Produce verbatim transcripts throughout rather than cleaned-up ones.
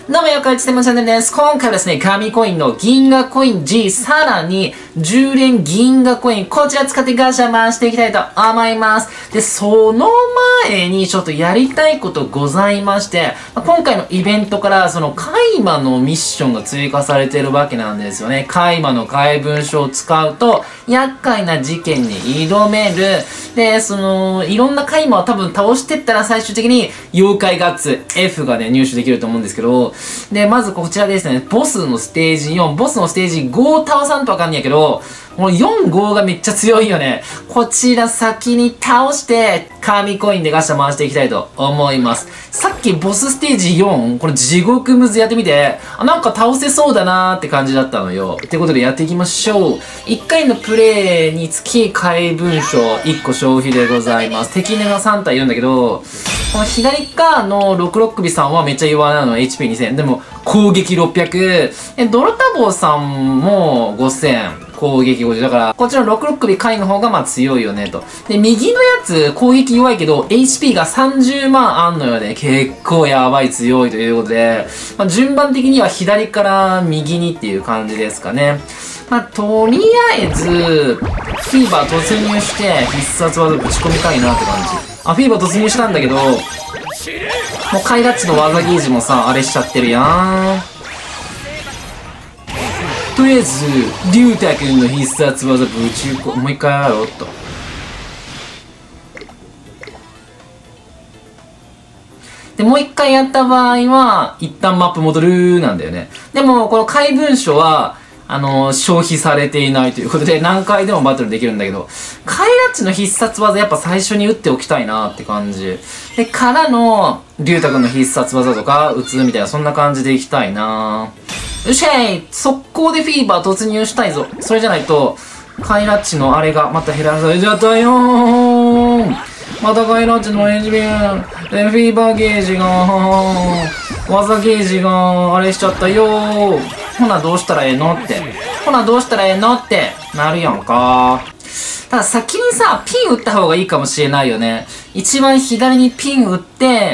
どうもよくありつてもチャンネルです。今回はですね、神コインの銀河コイン G、さらにじゅう連銀河コイン、こちら使ってガシャ回していきたいと思います。で、その前にちょっとやりたいことございまして、今回のイベントからその海馬のミッションが追加されてるわけなんですよね。海馬の怪文書を使うと、厄介な事件に挑める。で、その、いろんな海馬を多分倒してったら最終的に妖怪ガッツ F がね、入手できると思うんですけど、で、まずこちらですね、ボスのステージよん、ボスのステージごを倒さんとわかんないけど、このよん、ごがめっちゃ強いよね。こちら先に倒して、神コインでガシャ回していきたいと思います。さっきボスステージよん、これ地獄ムズやってみて、あ、なんか倒せそうだなーって感じだったのよ。ってことでやっていきましょう。いっかいのプレイにつき怪文書いっこ消費でございます。敵根がさん体いるんだけど、この左側のろくろっ首さんはめっちゃ弱なの エイチピーにせん。でも攻撃ろっぴゃく。え、ドロタボーさんもごせん。攻撃ごじゅう。だから、こっちのろくろっ首回の方がまあ強いよねと。で、右のやつ攻撃弱いけど エイチピー がさんじゅうまんあんのよね。結構やばい強いということで、まあ、順番的には左から右にっていう感じですかね。まあ、とりあえず、フィーバー突入して必殺技ぶち込みたいなって感じ。あ、フィーバー突入したんだけど、もうカイラッチの技ゲージもさ、あれしちゃってるやん。とりあえず、リュウタ君の必殺技ぶち込む。もう一回やろうっと。で、もう一回やった場合は、一旦マップ戻るなんだよね。でも、この怪文書は、あのー、消費されていないということで、何回でもバトルできるんだけど、カイラッチの必殺技やっぱ最初に打っておきたいなって感じ。で、からの、リュウタ君の必殺技とか、打つみたいな、そんな感じでいきたいな。よっしゃい、速攻でフィーバー突入したいぞ。それじゃないと、カイラッチのあれがまた減らされちゃったよー。またカイラッチの エイチピー、フィーバーゲージが、技ゲージが、あれしちゃったよー。ほなどうしたらええのって。ほなどうしたらええのってなるやんか。ただ先にさ、ピン打った方がいいかもしれないよね。一番左にピン打って、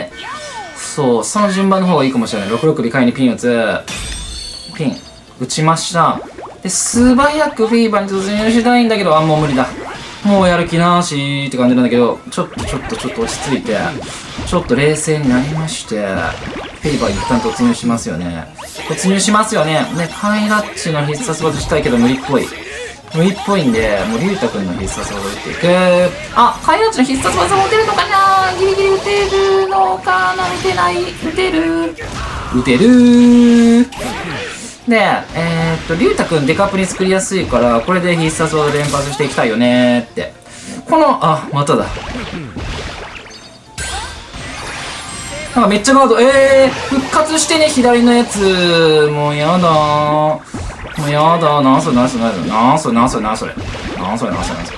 そう、その順番の方がいいかもしれない。ろくろっ首回にピン打つ。ピン、打ちました。で、素早くフィーバーに突入したいんだけど、あ、もう無理だ。もうやる気なしーって感じなんだけど、ちょっとちょっとちょっと落ち着いて、ちょっと冷静になりまして、フィーバー一旦突入しますよね。突入しますよね。ね、カイラッチの必殺技したいけど無理っぽい。無理っぽいんで、もうリュウタ君の必殺技打っていく。あ、カイラッチの必殺技打てるのかな、ギリギリ打てるのかな、打てない。打てる。打てるー。で、えー、っと、リュウタ君デカプリ作りやすいから、これで必殺技連発していきたいよねーって。この、あ、まただ。なんかめっちゃガード、えー、復活してね、左のやつ。もうやだー。もうやだー。なんそれなんそれなんそれなんそれなんそれなんそれなんそれなんそれなんそれ。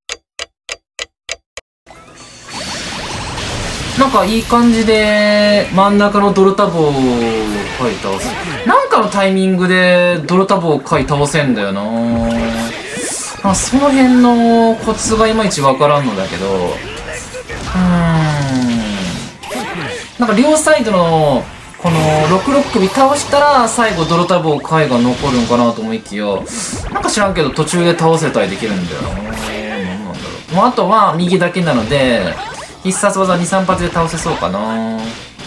なんかいい感じで、真ん中のドルタボー回倒す。なんかのタイミングでドルタボー回倒せんだよなー。まあ、その辺のコツがいまいちわからんのだけど、うーん。なんか両サイドのこのろくろっ首倒したら最後ドロタボー回が残るんかなと思いきや、なんか知らんけど途中で倒せたりできるんだよな。何なんだろう。もうあとは右だけなので必殺技に、さん発で倒せそうかな。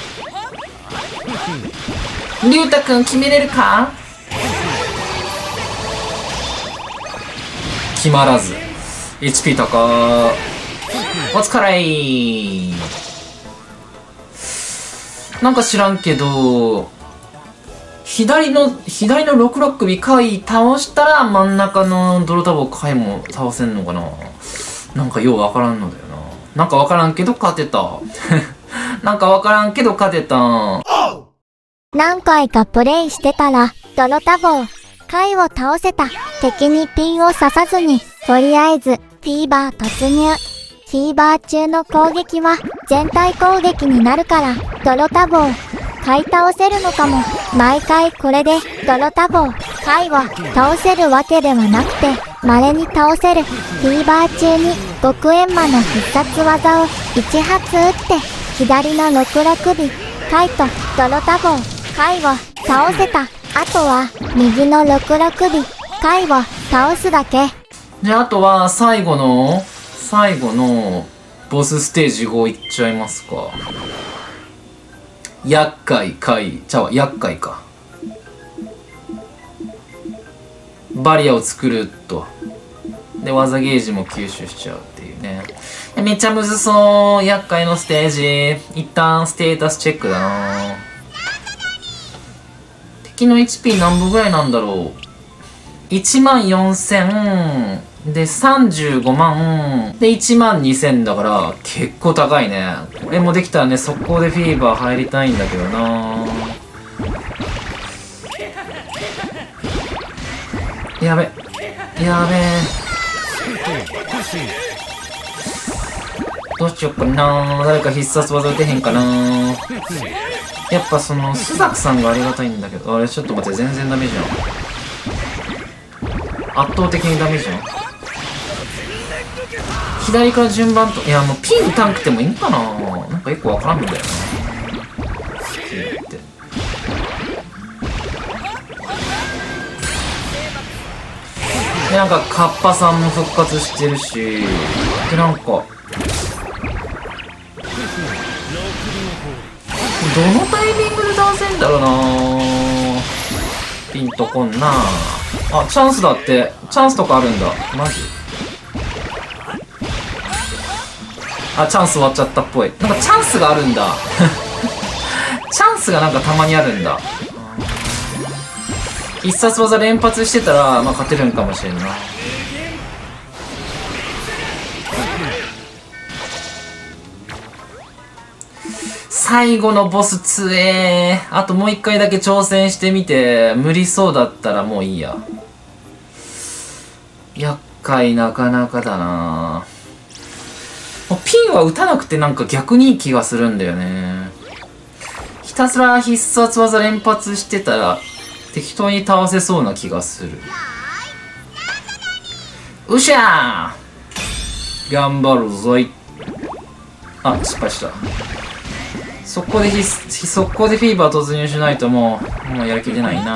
リュウタ君決めれるか。決まらず エイチピー 高。お疲れー。なんか知らんけど、左の、左のろくろっ首回倒したら真ん中のドロタボー回も倒せんのかな。なんかようわからんのだよな。なんかわからんけど勝てた。なんかわからんけど勝てた。 何回かプレイしてたら、ドロタボー回を倒せた。敵にピンを刺さずに、とりあえず、フィーバー突入。フィーバー中の攻撃は全体攻撃になるから、ドロタボー回倒せるのかも。毎回これでドロタボー回を倒せるわけではなくて、稀に倒せる。フィーバー中に極円魔の必殺技をいち発打って、左のろくろ首回とドロタボー貝を倒せた。あとは、右のろくろ首、貝を倒すだけ。 じゃあ、あとは、最後の、最後の、ボスステージごいっちゃいますか。厄介、貝、ちゃうわ、厄介か。バリアを作ると。で、技ゲージも吸収しちゃうっていうね。めっちゃむずそう。厄介のステージ。一旦ステータスチェックだな。敵の エイチピー 何分ぐらいなんだろう。いちまんよんせん。で、さんじゅうごまん。で、いちまんにせんだから、結構高いね。これもできたらね、速攻でフィーバー入りたいんだけどな。やべ。やべえ。どうしよっかな。誰か必殺技打てへんかな。やっぱその、スザクさんがありがたいんだけど、あれ、ちょっと待って、全然ダメじゃん。圧倒的にダメじゃん。左から順番と、いやもうピン打たんくてもいいんかな。なんかよくわからんんだよな。ってで、なんかカッパさんも復活してるし、で、なんかどのタイミングで倒せんだろうな。ピンとこんな。あ、チャンスだって。チャンスとかあるんだ。マジ？あ、チャンス終わっちゃったっぽい。なんかチャンスがあるんだ。チャンスがなんかたまにあるんだ。必殺技連発してたら、まあ、勝てるんかもしれんな。最後のボス強えー。あともう一回だけ挑戦してみて、無理そうだったらもういいや。厄介なかなかだな。ピンは打たなくてなんか逆にいい気がするんだよね。ひたすら必殺技連発してたら適当に倒せそうな気がする。うしゃー頑張るぞい。あ、失敗した。速攻でひ速攻でフィーバー突入しないともうもうやる気出ないな。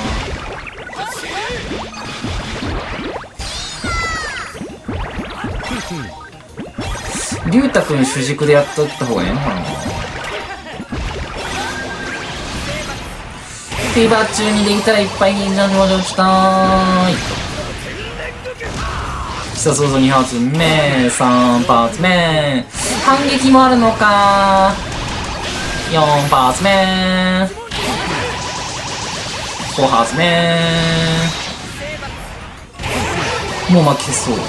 龍太くん主軸でやっとった方がええのかな。フィーバー中にできたらいっぱい忍者表情したーい。必殺技に発目、さん発目、反撃もあるのか。よん発目、ご発目。もう負けそう。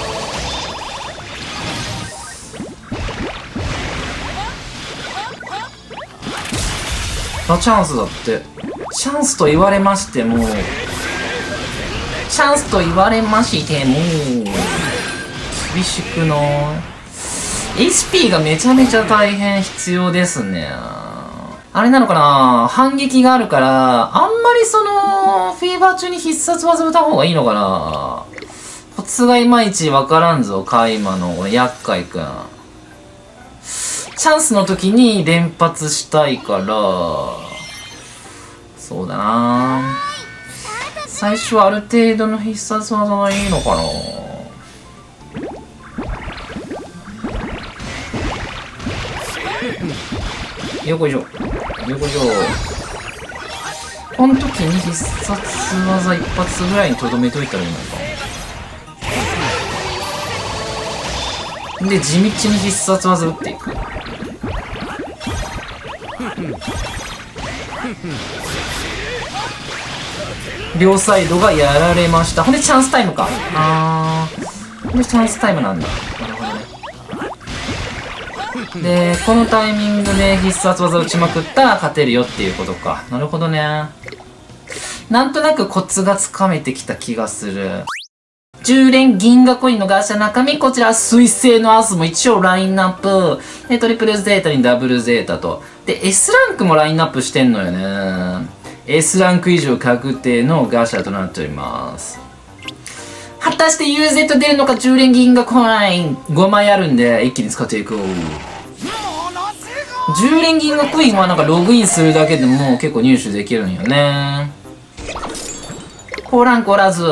あ、チャンスだって。チャンスと言われましても、チャンスと言われましても、厳しくの エイチピー がめちゃめちゃ大変必要ですね。あれなのかな、反撃があるから、あんまりその、フィーバー中に必殺技打た方がいいのかな。コツがいまいちわからんぞ、カイマの、これ、厄介くん。チャンスの時に連発したいから、そうだな。最初はある程度の必殺技がいいのかな。よこいしょ。よこいしょ。この時に必殺技一発ぐらいにとどめといたらいいのか。で、地道に必殺技打っていく。両サイドがやられました。ほんでチャンスタイムか。あー。ほんでチャンスタイムなんだ。なるほどね。で、このタイミングで必殺技打ちまくったら勝てるよっていうことか。なるほどね。なんとなくコツがつかめてきた気がする。じゅう連銀河コインのガシャ中身、こちら、水星のアスも一応ラインナップ。で、トリプルゼータにダブルゼータと。で、S ランクもラインナップしてんのよね。S ランク以上確定のガシャとなっております。果たして ユーゼット 出るのか。じゅう連銀河コインごまいあるんで、一気に使っていこう。 じゅう連銀河コインはなんかログインするだけでも結構入手できるんよね。コランコラズ。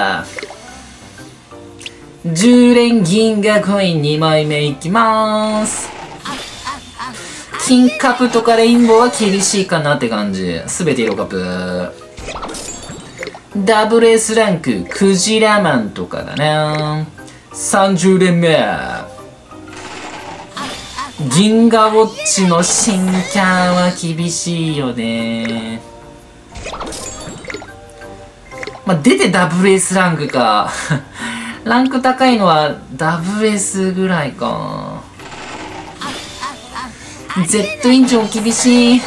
じゅう連銀河コインにまいめいきまーす。金カップとかレインボーは厳しいかなって感じ。すべて色カップ。ダブル エス ランク、クジラマンとかだね。さんじゅう連目。銀河ウォッチの新キャラは厳しいよね。まあ、出て ダブルエス ランクか。ランク高いのは ダブルエス ぐらいか。Z インチも厳しい。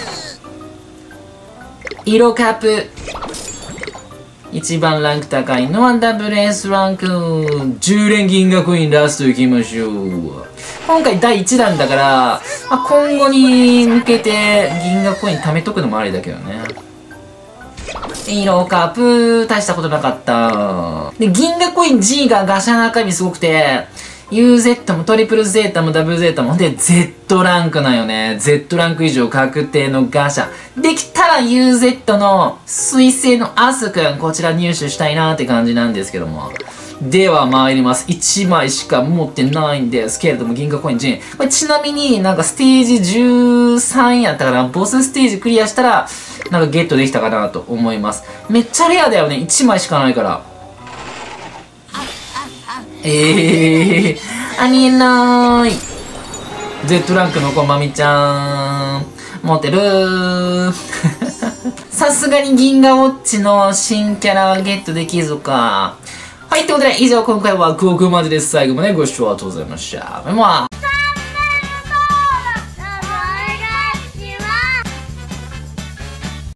色カップ。一番ランク高いのは ダブルエス ランク。じゅう連銀河コインラスト行きましょう。今回だいいちだんだから、まあ、今後に向けて銀河コイン貯めとくのもありだけどね。色カップ、大したことなかった。で、銀河コイン G がガシャの中身すごくて、ユーゼット もトリプルゼータもダブルゼータも、で、Z ランクなんよね。Z ランク以上確定のガシャ。できたら ユーゼット の水星のアスくん、こちら入手したいなって感じなんですけども。では参ります。いちまいしか持ってないんですけれども、銀河コイン G。これちなみになんかステージじゅうさんやったかな。ボスステージクリアしたら、なんかゲットできたかなと思います。めっちゃレアだよね。いちまいしかないから。ええー、ありえない。Z ランクのこまみちゃん。持ってるー。さすがに銀河ウォッチの新キャラはゲットできずか。はい、ということで、以上今回はクオクマジです。最後までご視聴ありがとうございました。まあ